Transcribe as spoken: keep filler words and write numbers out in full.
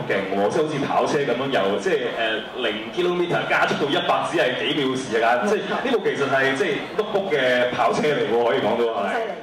勁喎，即係好似跑車咁樣，由即係誒零 kilometer 加速到一百只係幾秒時間，即係呢部其實係即係碌卜嘅跑車嚟喎，可以講到係。 犀利。